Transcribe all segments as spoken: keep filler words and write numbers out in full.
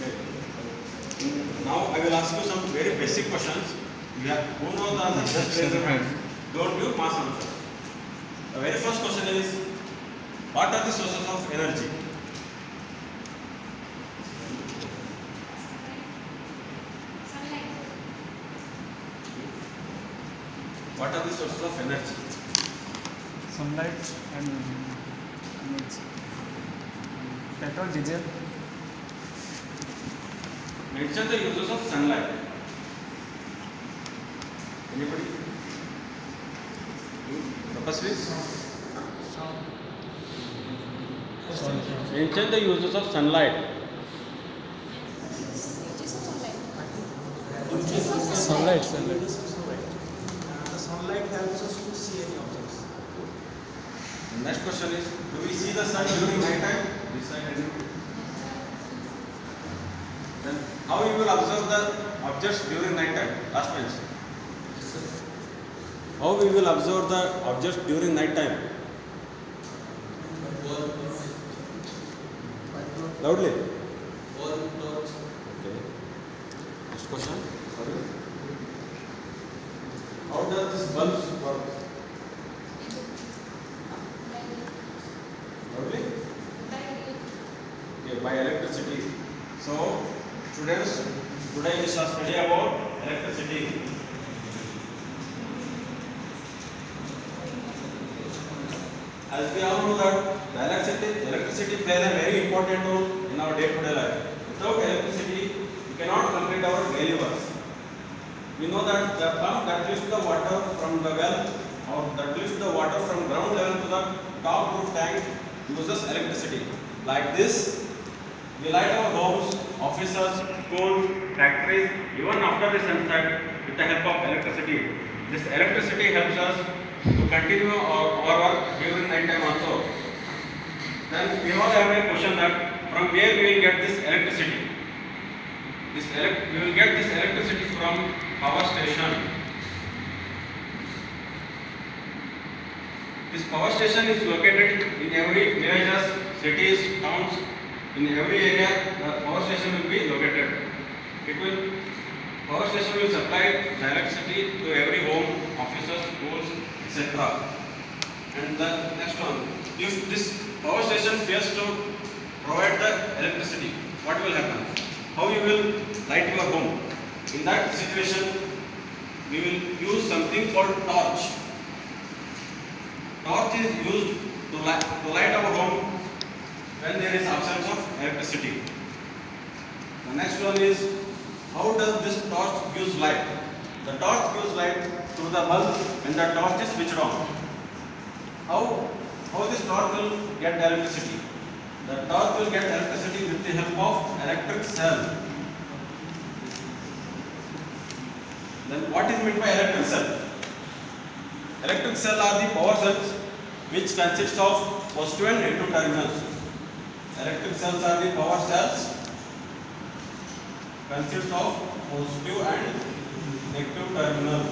Now I will ask you some very basic questions. You have who knows the answer, just raise your hand. Don't give mass answer. The very first question is, what are the sources of energy? What are the sources of energy? Sunlight and energy. Petrol, diesel. Mention the uses of sunlight. Anybody? Tapasvi? Mention the uses of sunlight. Sunlight, sunlight. The sunlight helps us to see any objects. The next question is, do we see the sun during night time? This side and you. Then how you will observe the objects during night time? Last bench. How we will observe the objects during night time? Loudly. Okay. Next question. Sorry. How does this bulb work? Loudly. Okay, by electricity. So, students, today we shall study about electricity. As we all know that the electricity, electricity plays a very important role in our day-to-day life. Without electricity, we cannot complete our daily works. We know that the pump that lifts the water from the well or that lifts the water from ground level to the top roof tank uses electricity. Like this, we light our homes, offices, schools, factories, even after the sunset with the help of electricity. This electricity helps us to continue our, our work during night time also. Then we all have a question that from where we will get this electricity. This elect we will get this electricity from power station. This power station is located in every villages, cities, towns. In every area, the power station will be located. It will power station will supply the electricity to every home, offices, schools, et cetera. And the next one, if this power station fails to provide the electricity, what will happen? How you will light your home? In that situation, we will use something called torch. Torch is used to light, to light our home when there is absence of electricity. The next one is, how does this torch use light? The torch gives light through the bulb when the torch is switched on. How, how this torch will get electricity? The torch will get electricity with the help of electric cell. Then what is meant by electric cell? Electric cell are the power cells which consists of positive and negative terminals. Electric cells are the power cells consist of positive and negative terminal.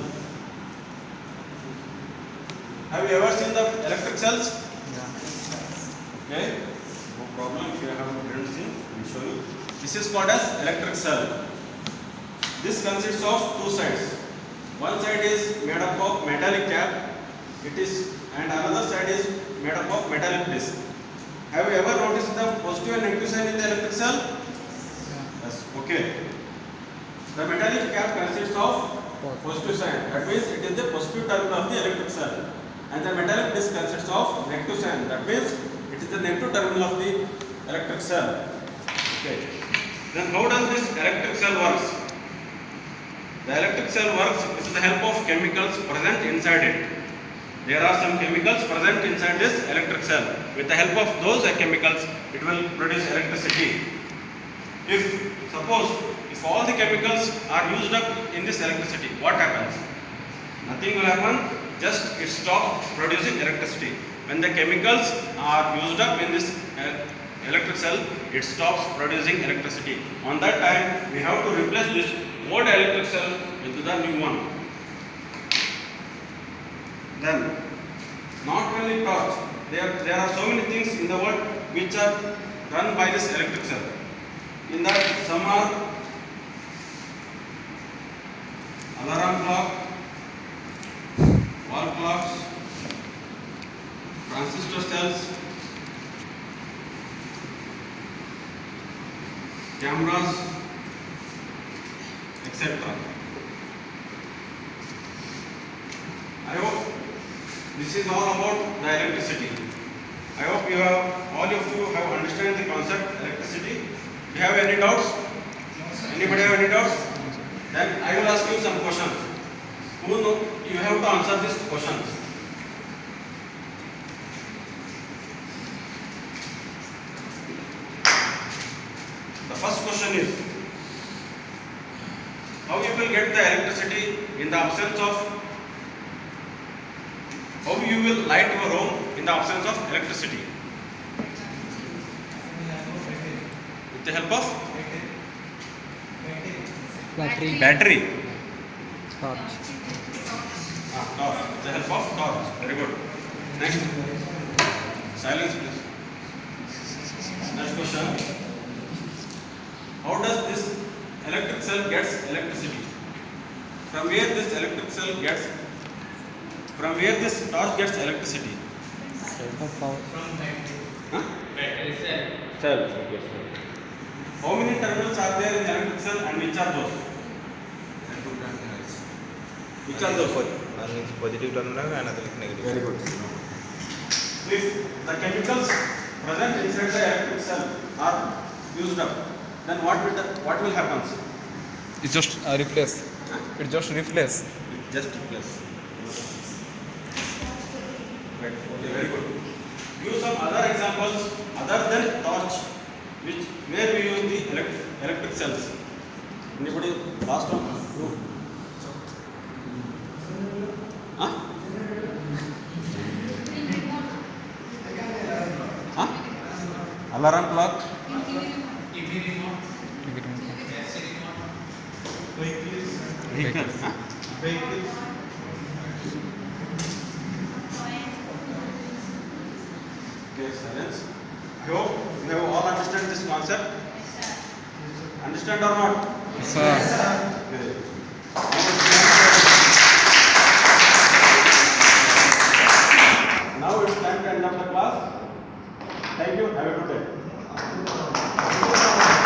Have you ever seen the electric cells? Yeah. Okay. No problem. If you have didn't seen, I will show you. This is called as electric cell. This consists of two sides. One side is made up of metallic cap. It is, and another side is made up of metallic disc. Have you ever noticed the positive and negative sign in the electric cell? Yeah. Yes. Okay. The metallic cap consists of positive sign. That means it is the positive terminal of the electric cell. And the metallic disc consists of negative sign. That means it is the negative terminal of the electric cell. Okay. Then how does this electric cell works? The electric cell works with the help of chemicals present inside it. There are some chemicals present inside this electric cell. With the help of those chemicals, it will produce electricity. If suppose if all the chemicals are used up in this electricity, what happens? Nothing will happen. Just it stops producing electricity. When the chemicals are used up in this uh, electric cell, it stops producing electricity. On that time, we have to replace this old electric cell with the new one. Then, not only torch, there, there are so many things in the world which are run by this electric cell. In that, some cameras, et cetera. I hope this is all about the electricity. I hope you have, all of you have understand the concept electricity. Do you have any doubts? Anybody have any doubts? Then I will ask you some questions. Who know? You have to answer these questions. The first question is, how you will get the electricity in the absence of, how you will light your home in the absence of electricity? With the help of Battery. battery. Torch. Ah, torch. With the help of torch. Very good. Next. Silence, please. Next question. How does this electric cell gets electricity? From where this electric cell gets? From where this torch gets electricity? Of power. Huh? Cell. Okay, cell. How many terminals are there in electric cell and which are those? Which are those? One is positive terminal and another is negative. Very good. If the chemicals present inside the electric cell are used up, then what will what will happen? It just uh, replace. It just replace. It just replace. Right. Okay, very good. Use some other examples other than torch, which where we use the elect, electric cells. Anybody? Last one. Who? Huh? Huh? Alarm clock. Vehicle. Huh? Okay, silence. I hope you have all understand this concept. Understand or not? Sir.